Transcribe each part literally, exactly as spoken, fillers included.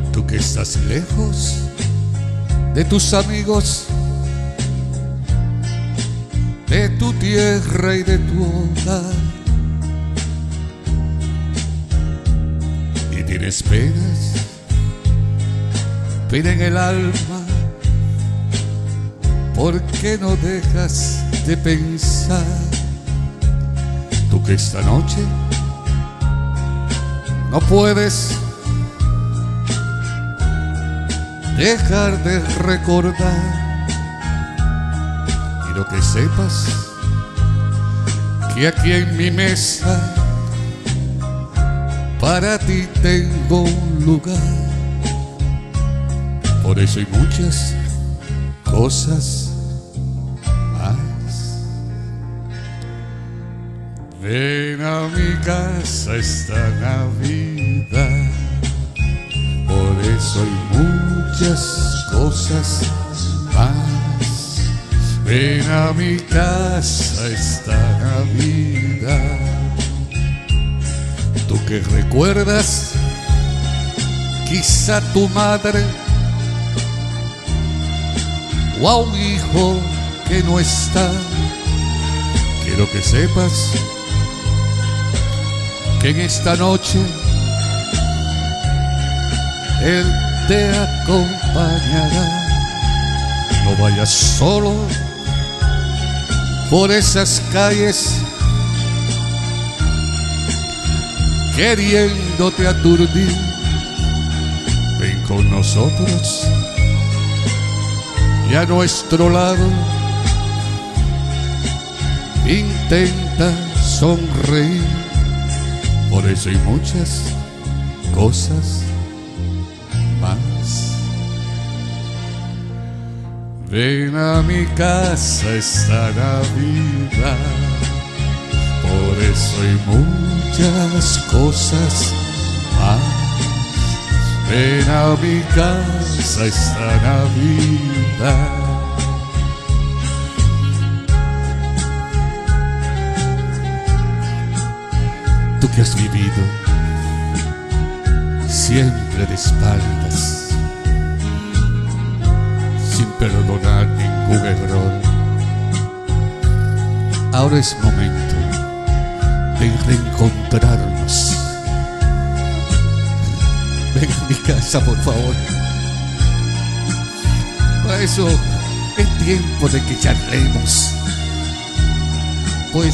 Tú que estás lejos de tus amigos, de tu tierra y de tu hogar, y tienes penas, pena en el alma, ¿por qué no dejas de pensar? Tú que esta noche no puedes dejar de recordar. Quiero que sepas que aquí en mi mesa para ti tengo un lugar. Por eso hay muchas cosas más. Ven a mi casa esta Navidad. Por eso hay muchas cosas más. Ven a mi casa esta Navidad. Tú que recuerdas quizá tu madre o a un hijo que no está. Quiero que sepas que en esta noche Él te acompañará. No vayas solo por esas calles queriéndote aturdir. Ven con nosotros y a nuestro lado intenta sonreír. Por eso hay muchas cosas más. Ven a mi casa esta Navidad. Por eso hay muchas cosas más. Ven a mi casa esta Navidad. Tú que has vivido siempre de espaldas, sin perdonar ningún error, ahora es momento de reencontrarnos. Ven a mi casa, por favor. Para eso es tiempo de que charlemos. Pues,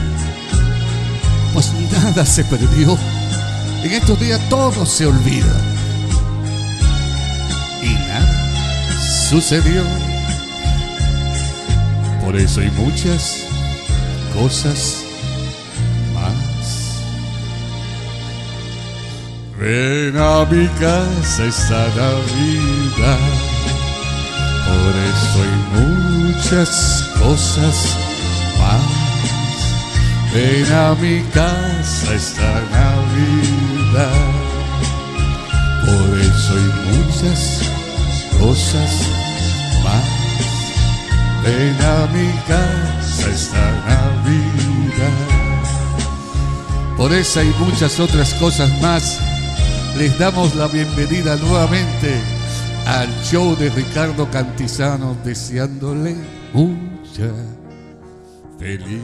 pues nada se perdió. En estos días todo se olvida. Y nada sucedió. Por eso hay muchas cosas más. Ven a mi casa esta Navidad. Por eso hay muchas cosas más. Ven a mi casa esta Navidad. Por eso hay muchas cosas más. Ven a mi casa esta Navidad. Por eso hay muchas otras cosas más. Les damos la bienvenida nuevamente al show de Ricardo Cantizano, deseándole mucha felicidad.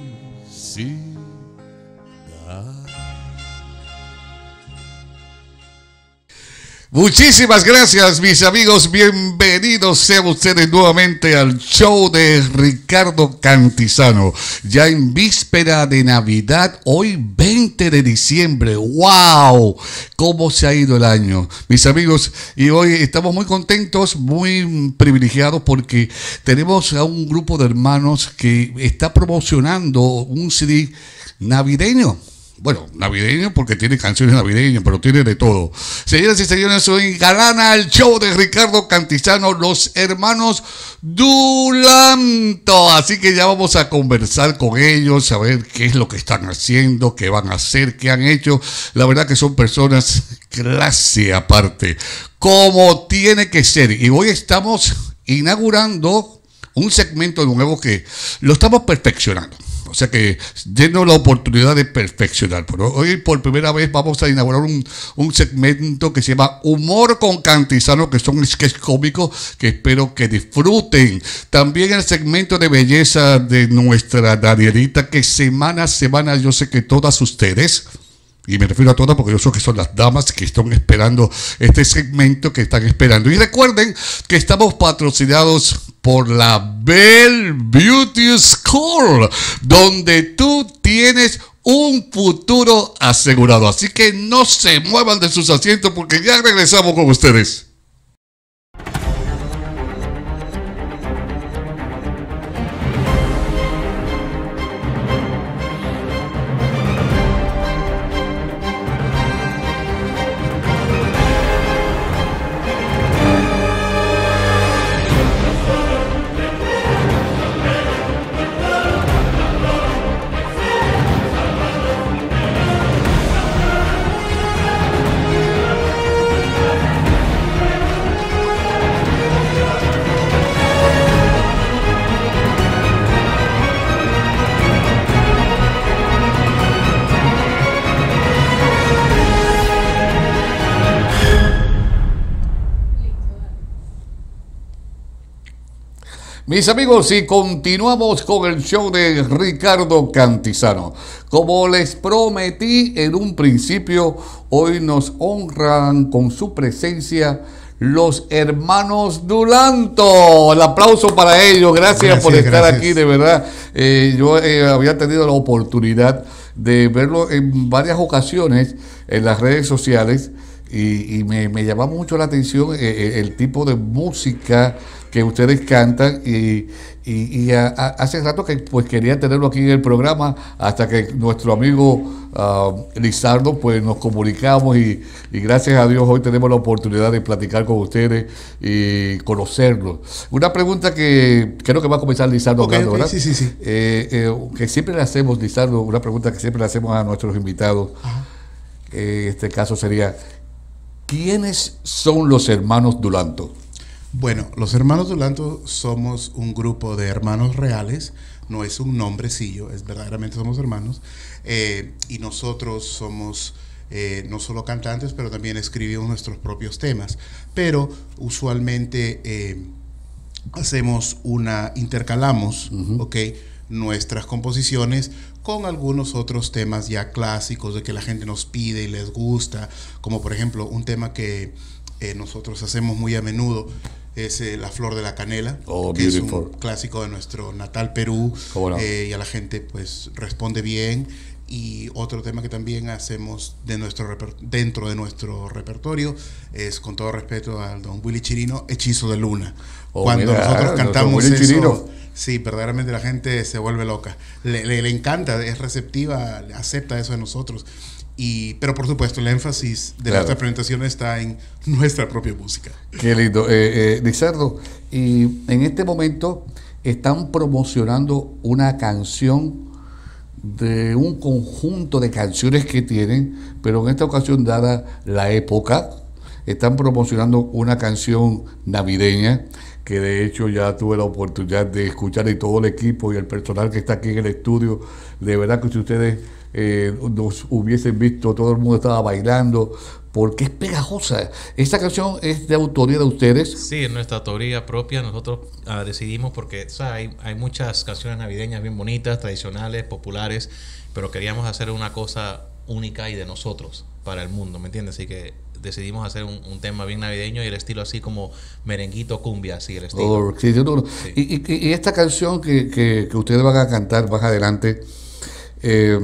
Muchísimas gracias, mis amigos, bienvenidos sean ustedes nuevamente al show de Ricardo Cantizano, ya en víspera de Navidad, hoy veinte de diciembre. ¡Wow! ¿Cómo se ha ido el año, mis amigos? Y hoy estamos muy contentos, muy privilegiados, porque tenemos a un grupo de hermanos que está promocionando un C D navideño. Bueno, navideño porque tiene canciones navideñas, pero tiene de todo. Señoras y señores, soy Galana, el show de Ricardo Cantizano, los hermanos Dulanto. Así que ya vamos a conversar con ellos, a ver qué es lo que están haciendo, qué van a hacer, qué han hecho. La verdad que son personas clase aparte, como tiene que ser. Y hoy estamos inaugurando un segmento nuevo que lo estamos perfeccionando. O sea que denos la oportunidad de perfeccionar. Pero hoy por primera vez vamos a inaugurar un, un segmento que se llama Humor con Cantizano, que son sketches cómicos que espero que disfruten. También el segmento de belleza de nuestra Danielita, que semana a semana yo sé que todas ustedes, y me refiero a todas porque yo sé que son las damas que están esperando este segmento, que están esperando. Y recuerden que estamos patrocinados por la Bell Beauty School, donde tú tienes un futuro asegurado. Así que no se muevan de sus asientos porque ya regresamos con ustedes. Mis amigos, y continuamos con el show de Ricardo Cantizano. Como les prometí en un principio, hoy nos honran con su presencia los hermanos Dulanto. El aplauso para ellos. Gracias, gracias por estar gracias. aquí, de verdad. Eh, yo eh, había tenido la oportunidad de verlo en varias ocasiones en las redes sociales y, y me, me llamaba mucho la atención eh, el tipo de música que ustedes cantan y, y, y a, a, hace rato que pues quería tenerlo aquí en el programa hasta que nuestro amigo uh, Lizardo pues nos comunicamos y, y gracias a Dios hoy tenemos la oportunidad de platicar con ustedes y conocerlos. Una pregunta que creo que va a comenzar Lizardo okay, hablando, okay, ¿verdad? Sí, sí, sí. Eh, eh, que siempre le hacemos, Lizardo, una pregunta que siempre le hacemos a nuestros invitados. Ajá. Eh, en este caso sería, ¿quiénes son los hermanos Dulanto? Bueno, los hermanos Dulanto somos un grupo de hermanos reales, no es un nombrecillo, es verdaderamente somos hermanos, eh, y nosotros somos eh, no solo cantantes, pero también escribimos nuestros propios temas, pero usualmente eh, hacemos una, intercalamos, uh-huh. ¿ok?, nuestras composiciones con algunos otros temas ya clásicos de que la gente nos pide y les gusta, como por ejemplo un tema que eh, nosotros hacemos muy a menudo es eh, La Flor de la Canela, oh, que beautiful. es un clásico de nuestro natal Perú, oh, no. eh, y a la gente pues responde bien. Y otro tema que también hacemos de nuestro dentro de nuestro repertorio es, con todo respeto al don Willy Chirino, Hechizo de Luna. Oh, Cuando mira, nosotros cantamos eso, Chirino. Sí, verdaderamente la gente se vuelve loca. Le, le, le encanta, es receptiva, acepta eso de nosotros. Y, pero por supuesto el énfasis de claro. nuestra presentación está en nuestra propia música. Qué lindo. Eh, eh, Lizardo, y en este momento están promocionando una canción de un conjunto de canciones que tienen, pero en esta ocasión, dada la época, están promocionando una canción navideña que de hecho ya tuve la oportunidad de escuchar, y todo el equipo y el personal que está aquí en el estudio, de verdad que si ustedes eh, nos hubiesen visto, todo el mundo estaba bailando, porque es pegajosa. ¿Esta canción es de autoría de ustedes? Sí, es nuestra autoría propia. Nosotros uh, decidimos porque, o sea, hay, hay muchas canciones navideñas bien bonitas, tradicionales, populares, pero queríamos hacer una cosa única y de nosotros para el mundo, ¿me entiendes? Así que decidimos hacer un, un tema bien navideño y el estilo así como merenguito, cumbia, así el estilo. Oh, sí, sí, no, sí. Y, y, y esta canción que, que, que ustedes van a cantar más adelante, eh,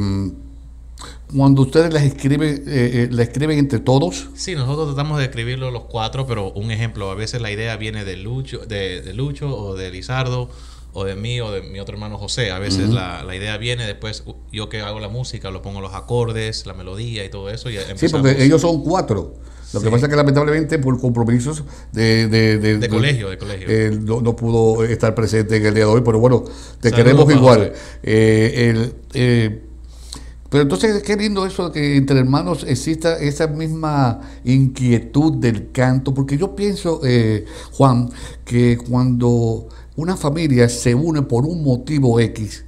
cuando ustedes la escriben, eh, eh, ¿la escriben entre todos? Sí, nosotros tratamos de escribirlo los cuatro, pero un ejemplo, a veces la idea viene de Lucho, de, de Lucho o de Lizardo, o de mí o de mi otro hermano José. A veces uh-huh. la, la idea viene, después yo que hago la música, lo pongo los acordes, la melodía y todo eso. Y sí, porque ellos son cuatro. Lo sí. que pasa es que lamentablemente por compromisos de, de, de, de colegio, de colegio. Eh, no, no pudo estar presente en el día de hoy, pero bueno, te Saludos, queremos igual. Eh, el, eh, pero entonces qué lindo eso que entre hermanos exista esa misma inquietud del canto, porque yo pienso, eh, Juan, que cuando una familia se une por un motivo X,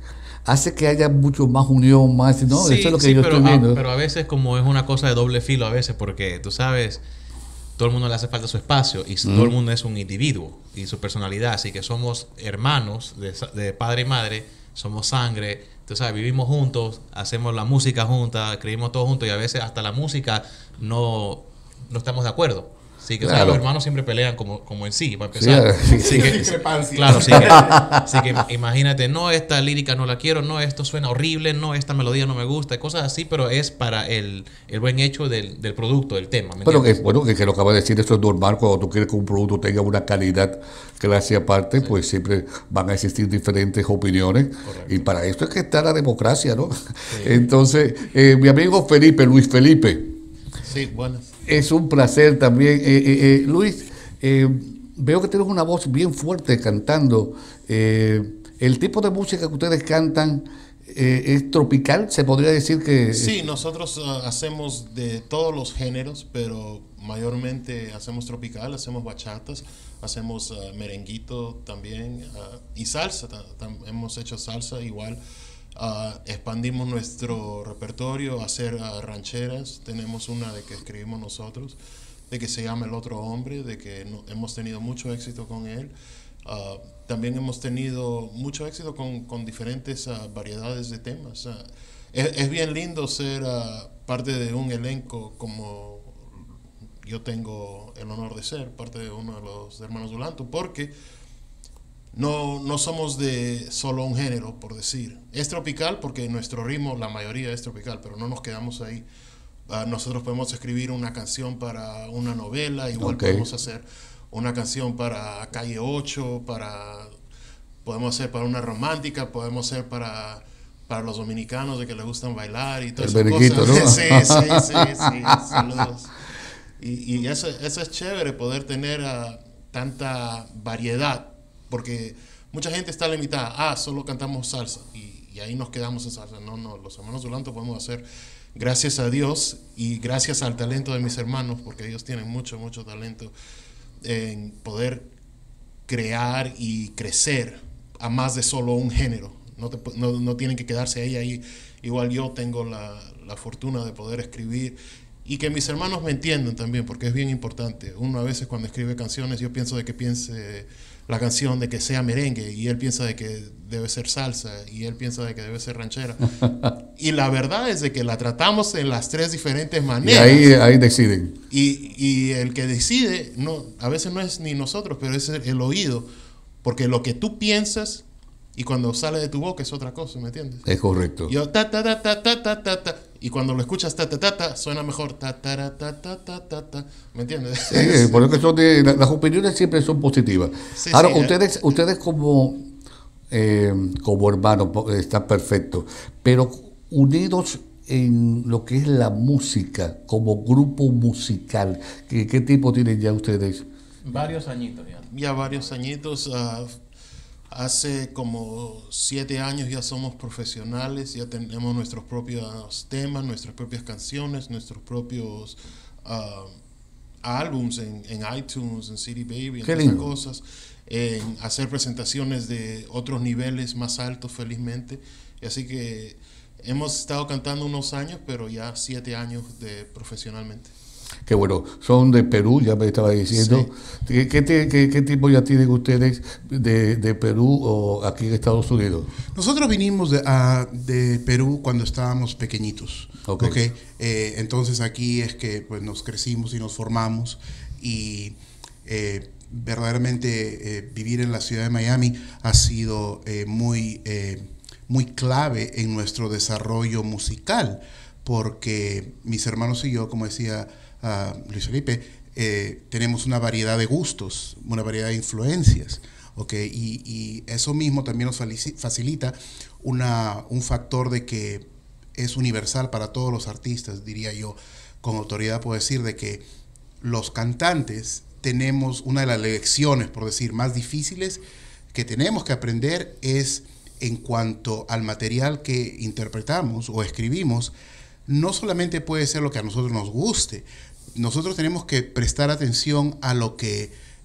hace que haya mucho más unión, más, ¿no? Sí, eso es lo que sí, yo pero, estoy viendo. a, pero a veces como es una cosa de doble filo a veces, porque tú sabes, todo el mundo le hace falta su espacio y mm. todo el mundo es un individuo y su personalidad, así que somos hermanos de, de padre y madre, somos sangre, tú sabes, vivimos juntos, hacemos la música juntas, escribimos todo juntos y a veces hasta la música no, no estamos de acuerdo. Sí, que claro. O sea, los hermanos siempre pelean como, como en sí, para empezar. Sí, sí, que, claro, sí que, sí que imagínate, no, esta lírica no la quiero, no, esto suena horrible, no, esta melodía no me gusta, cosas así, pero es para el, el buen hecho del, del producto, del tema. ¿Me pero que, bueno, que, que lo acaba de decir, esto es normal, cuando tú quieres que un producto tenga una calidad clase aparte, sí. Pues siempre van a existir diferentes opiniones. Correcto. Y para esto es que está la democracia, ¿no? Sí. Entonces, eh, mi amigo Felipe, Luis Felipe. Sí, buenas. Es un placer también. Eh, eh, eh, Luis, eh, veo que tienes una voz bien fuerte cantando. Eh, ¿El tipo de música que ustedes cantan eh, es tropical? ¿Se podría decir que...? Sí, nosotros uh, hacemos de todos los géneros, pero mayormente hacemos tropical, hacemos bachatas, hacemos uh, merenguito también uh, y salsa. Hemos hecho salsa igual. Uh, expandimos nuestro repertorio a hacer uh, rancheras. Tenemos una de que escribimos nosotros, de que se llama El Otro Hombre, de que no, hemos tenido mucho éxito con él. Uh, también hemos tenido mucho éxito con, con diferentes uh, variedades de temas. Uh, es, es bien lindo ser uh, parte de un elenco como yo tengo el honor de ser, parte de uno de los Hermanos Dulanto, porque No, no somos de solo un género, por decir. Es tropical porque nuestro ritmo, la mayoría es tropical, pero no nos quedamos ahí. Uh, nosotros podemos escribir una canción para una novela, igual okay. podemos hacer una canción para Calle ocho, para, podemos hacer para una romántica, podemos hacer para, para los dominicanos de que les gustan bailar y todas esas cosas. ¿No? sí, sí, sí, sí, saludos. Y, y eso, eso es chévere, poder tener uh, tanta variedad. Porque mucha gente está limitada, ah, solo cantamos salsa y, y ahí nos quedamos en salsa. No, no, los Hermanos Dulanto podemos hacer, gracias a Dios y gracias al talento de mis hermanos, porque ellos tienen mucho, mucho talento en poder crear y crecer a más de solo un género. No, te, no, no tienen que quedarse ahí, ahí. Igual yo tengo la, la fortuna de poder escribir y que mis hermanos me entiendan también, porque es bien importante. Uno a veces cuando escribe canciones, yo pienso de que piense la canción de que sea merengue y él piensa de que debe ser salsa y él piensa de que debe ser ranchera. Y la verdad es de que la tratamos en las tres diferentes maneras. Y ahí, ahí deciden. Y, y el que decide, no, a veces no es ni nosotros, pero es el, el oído. Porque lo que tú piensas y cuando sale de tu boca es otra cosa, ¿me entiendes? Es correcto. Yo ta ta ta ta ta ta ta ta y cuando lo escuchas ta ta ta ta suena mejor ta ta ta ta ta ta ta, ¿me entiendes? Sí, por eso son de, las opiniones siempre son positivas. Sí, ahora sí, ustedes eh. ustedes como eh, como hermanos están perfectos, pero unidos en lo que es la música como grupo musical, ¿qué, qué tipo tienen ya ustedes? Varios añitos ya. Ya varios añitos. Uh, Hace como siete años ya somos profesionales, ya tenemos nuestros propios temas, nuestras propias canciones, nuestros propios uh, álbums en, en iTunes, en C D Baby, en esas cosas, en hacer presentaciones de otros niveles más altos, felizmente. Y así que hemos estado cantando unos años, pero ya siete años de profesionalmente. Que bueno, son de Perú, ya me estaba diciendo. Sí. ¿Qué, qué, qué, ¿Qué tipo ya tienen ustedes de, de Perú o aquí en Estados Unidos? Nosotros vinimos de, uh, de Perú cuando estábamos pequeñitos. Okay. Okay. Eh, entonces aquí es que pues, nos crecimos y nos formamos y eh, verdaderamente eh, vivir en la ciudad de Miami ha sido eh, muy, eh, muy clave en nuestro desarrollo musical, porque mis hermanos y yo, como decía Uh, Luis Felipe, eh, tenemos una variedad de gustos, una variedad de influencias, ¿okay? y, y eso mismo también nos facilita una, un factor de que es universal para todos los artistas, diría yo, con autoridad puedo decir de que los cantantes tenemos una de las lecciones, por decir, más difíciles que tenemos que aprender es en cuanto al material que interpretamos o escribimos. No solamente puede ser lo que a nosotros nos guste, nosotros tenemos que prestar atención a lo que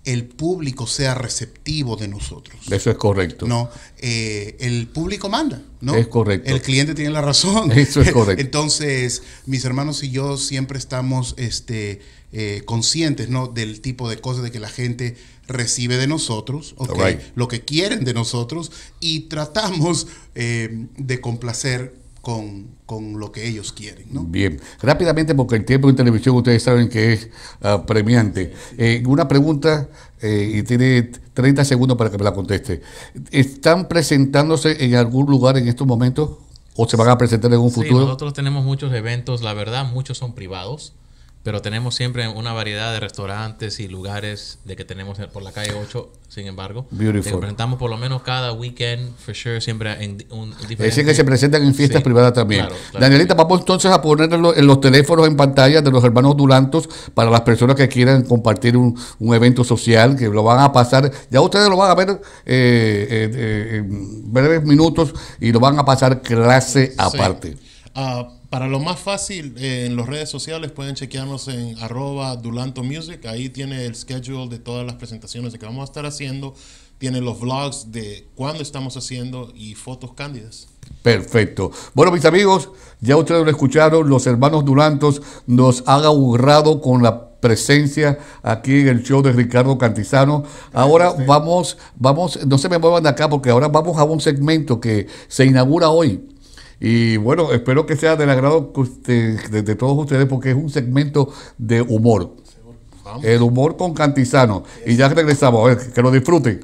el público sea receptivo de nosotros. Eso es correcto. No, eh, el público manda, ¿no? Es correcto. El cliente tiene la razón. Eso es correcto. Entonces, mis hermanos y yo siempre estamos este, eh, conscientes, ¿no? Del tipo de cosas de que la gente recibe de nosotros, okay, right. Lo que quieren de nosotros, y tratamos eh, de complacer con, con lo que ellos quieren, ¿no? Bien, rápidamente, porque el tiempo en televisión ustedes saben que es uh, premiante. Eh, una pregunta, eh, y tiene treinta segundos para que me la conteste. ¿Están presentándose en algún lugar en estos momentos o se van a presentar en un futuro? Sí, nosotros tenemos muchos eventos, la verdad, muchos son privados, pero tenemos siempre una variedad de restaurantes y lugares de que tenemos por la calle ocho, sin embargo. Beautiful. Que presentamos por lo menos cada weekend, for sure, siempre en un diferente... Es decir, que se presentan en fiestas sí, privadas también. Claro, claro. Danielita, vamos entonces a poner en los, en los teléfonos en pantalla de los hermanos Dulantos para las personas que quieran compartir un, un evento social, que lo van a pasar, ya ustedes lo van a ver eh, eh, eh, en breves minutos y lo van a pasar clase aparte. Sí. Uh, para lo más fácil, eh, en las redes sociales pueden chequearnos en arroba Dulanto Music. Ahí tiene el schedule de todas las presentaciones de que vamos a estar haciendo. Tiene los vlogs de cuándo estamos haciendo y fotos cándidas. Perfecto. Bueno, mis amigos, ya ustedes lo escucharon. Los hermanos Dulantos nos han honrado con la presencia aquí en el show de Ricardo Cantizano. Ahora vamos, vamos, no se me muevan de acá porque ahora vamos a un segmento que se inaugura hoy. Y bueno, espero que sea del agrado de, de, de todos ustedes porque es un segmento de humor. Vamos. El humor con Cantizano. Y ya regresamos, a ver, que lo disfruten.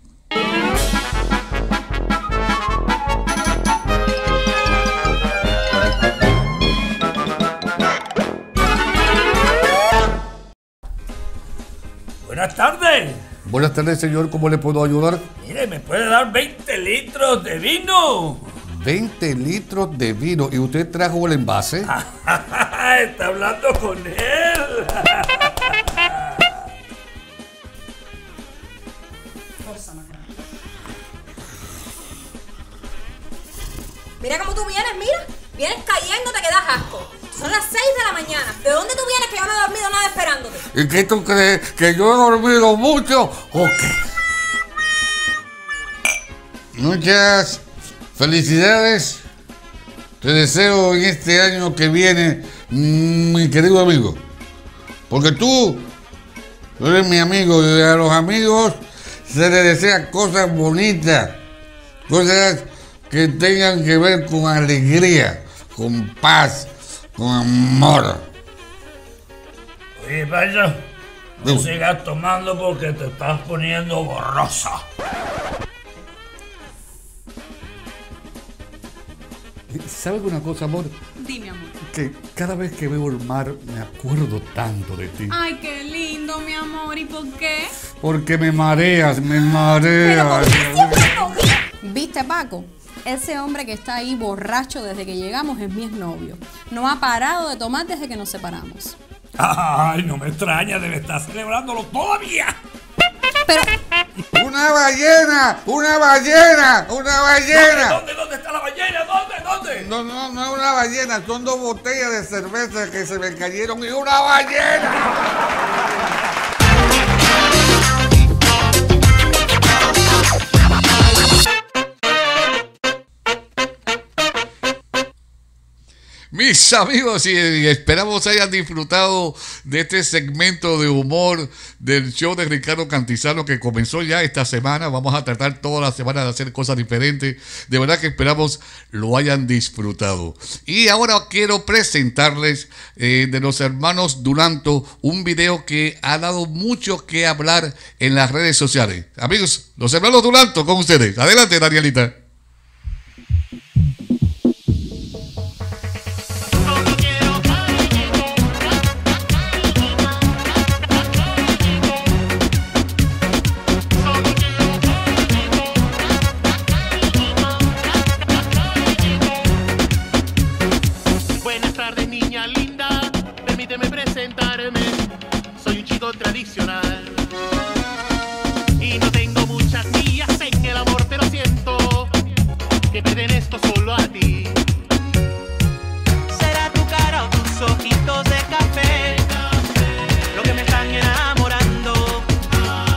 Buenas tardes. Buenas tardes, señor. ¿Cómo le puedo ayudar? Mire, ¿me puede dar veinte litros de vino? veinte litros de vino. ¿Y usted trajo el envase? Está hablando con él. Mira cómo tú vienes, mira. Vienes cayéndote que das asco. Son las seis de la mañana. ¿De dónde tú vienes que yo no he dormido nada esperándote? ¿Y qué tú crees? ¿Que yo he dormido mucho o qué? Muchas felicidades. Te deseo en este año que viene, mi querido amigo. Porque tú, tú eres mi amigo y a los amigos se les desea cosas bonitas. Cosas que tengan que ver con alegría, con paz, con amor. Oye, Pacho, no sigas tomando porque te estás poniendo borrosa. ¿Sabes una cosa, amor? Dime, amor. Que cada vez que veo el mar me acuerdo tanto de ti. Ay, qué lindo, mi amor. ¿Y por qué? Porque me mareas, me mareas. ¿Viste, Paco? Ese hombre que está ahí borracho desde que llegamos es mi exnovio. No ha parado de tomar desde que nos separamos. Ay, no me extraña, debe estar celebrándolo todavía. Pero... ¡Una ballena! ¡Una ballena! ¡Una ballena! ¿Dónde, dónde, dónde está la ballena? ¿Dónde, dónde? No, no, no es una ballena, son dos botellas de cerveza que se me cayeron y una ballena. Mis amigos, y, y esperamos hayan disfrutado de este segmento de humor del show de Ricardo Cantizano que comenzó ya esta semana. Vamos a tratar toda la semana de hacer cosas diferentes. De verdad que esperamos lo hayan disfrutado. Y ahora quiero presentarles eh, de los hermanos Dulanto un video que ha dado mucho que hablar en las redes sociales. Amigos, los hermanos Dulanto con ustedes. Adelante, Danielita. Tradicional y no tengo muchas millas en el amor, pero siento que te den esto solo a ti. Será tu cara o tus ojitos de café lo que me están enamorando.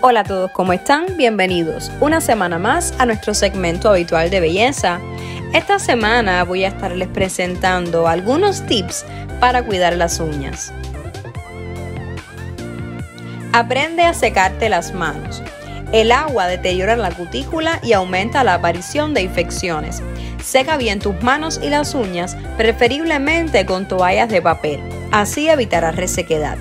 Hola a todos, ¿cómo están? Bienvenidos una semana más a nuestro segmento habitual de belleza. Esta semana voy a estarles presentando algunos tips para cuidar las uñas. Aprende a secarte las manos. El agua deteriora la cutícula y aumenta la aparición de infecciones. Seca bien tus manos y las uñas, preferiblemente con toallas de papel. Así evitarás resequedad.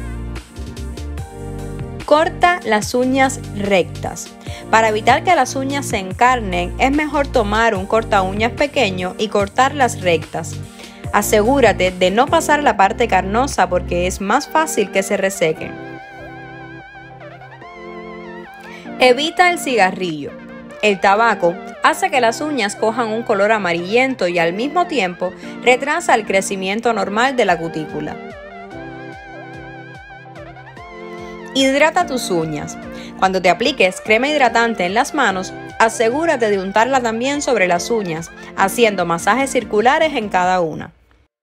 Corta las uñas rectas. Para evitar que las uñas se encarnen, es mejor tomar un corta uñas pequeño y cortarlas rectas. Asegúrate de no pasar la parte carnosa porque es más fácil que se resequen. Evita el cigarrillo. El tabaco hace que las uñas cojan un color amarillento y al mismo tiempo retrasa el crecimiento normal de la cutícula. Hidrata tus uñas. Cuando te apliques crema hidratante en las manos, asegúrate de untarla también sobre las uñas, haciendo masajes circulares en cada una.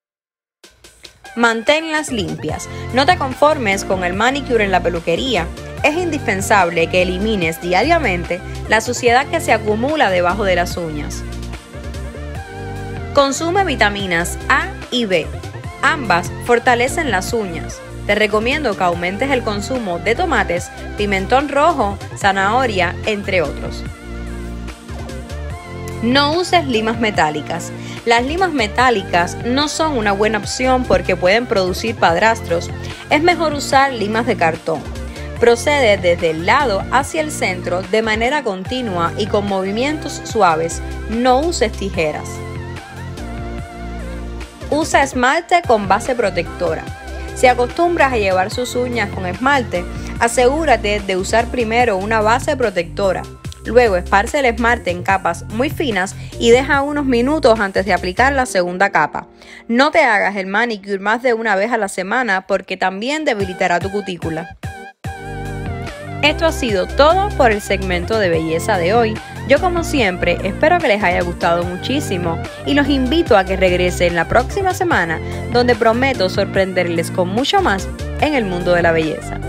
Manténlas limpias. No te conformes con el manicure en la peluquería. Es indispensable que elimines diariamente la suciedad que se acumula debajo de las uñas. Consume vitaminas A y B. Ambas fortalecen las uñas. Te recomiendo que aumentes el consumo de tomates, pimentón rojo, zanahoria, entre otros. No uses limas metálicas. Las limas metálicas no son una buena opción porque pueden producir padrastros. Es mejor usar limas de cartón. Procede desde el lado hacia el centro de manera continua y con movimientos suaves. No uses tijeras. Usa esmalte con base protectora. Si acostumbras a llevar sus uñas con esmalte, asegúrate de usar primero una base protectora. Luego esparce el esmalte en capas muy finas y deja unos minutos antes de aplicar la segunda capa. No te hagas el manicure más de una vez a la semana porque también debilitará tu cutícula. Esto ha sido todo por el segmento de belleza de hoy. Yo, como siempre, espero que les haya gustado muchísimo y los invito a que regresen la próxima semana, donde prometo sorprenderles con mucho más en el mundo de la belleza.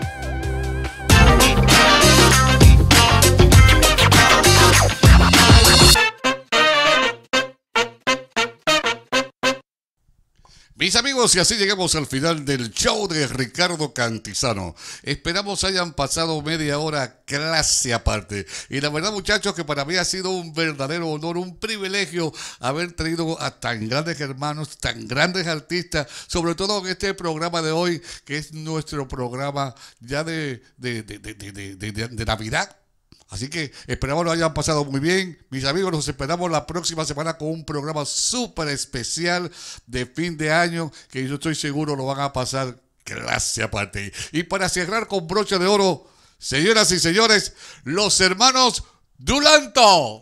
Mis amigos, y así llegamos al final del show de Ricardo Cantizano. Esperamos hayan pasado media hora clase aparte. Y la verdad, muchachos, que para mí ha sido un verdadero honor, un privilegio haber traído a tan grandes hermanos, tan grandes artistas, sobre todo en este programa de hoy, que es nuestro programa ya de, de, de, de, de, de, de, de Navidad. Así que esperamos lo hayan pasado muy bien. Mis amigos, nos esperamos la próxima semana con un programa súper especial de fin de año que yo estoy seguro lo van a pasar clase aparte. Y para cerrar con broche de oro, señoras y señores, los hermanos Dulanto.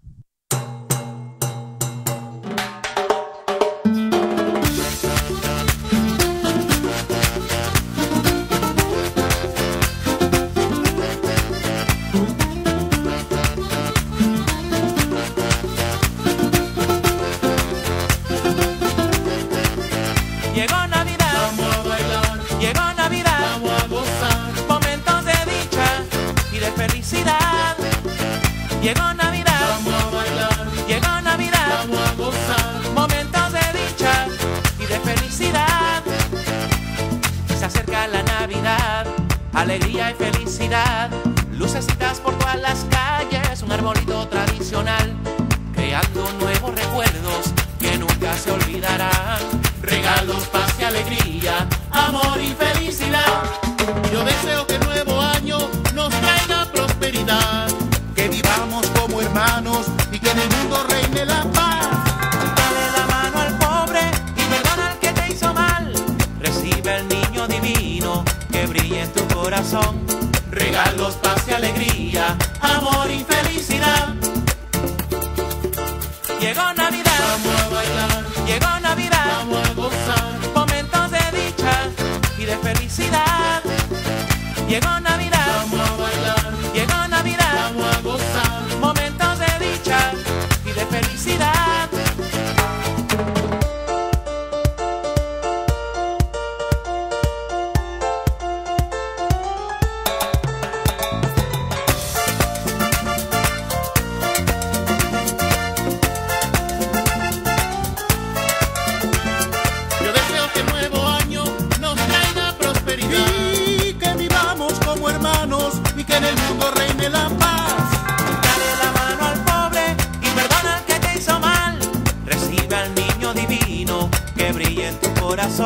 Llegó Navidad, vamos a bailar. Llegó Navidad, vamos a gozar. Momentos de dicha y de felicidad. Se acerca la Navidad, alegría y felicidad. Lucecitas por todas las calles, un arbolito tradicional, creando nuevos recuerdos que nunca se olvidarán. Regalos, paz y alegría, amor y felicidad. Yo deseo que el nuevo año nos traiga prosperidad. Que vivamos como hermanos y que en el mundo reine la paz. Dale la mano al pobre y perdona al que te hizo mal. Recibe el niño divino que brilla en tu corazón. Regalos, paz y alegría, amor y felicidad. Llegó Navidad, vamos a bailar. Llegó Navidad, vamos a gozar. Momentos de dicha y de felicidad. Llegó Navidad, vamos a bailar. Llegó Navidad, vamos a gozar. Momentos de dicha y de felicidad.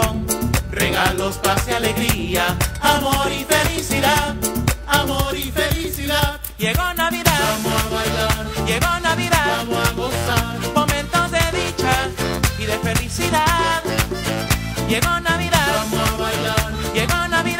corazón. Regalos, paz y alegría, amor y felicidad, amor y felicidad. Llegó Navidad, vamos a bailar, llegó Navidad, vamos a gozar, momentos de dicha y de felicidad. Llegó Navidad, vamos a bailar, llegó Navidad.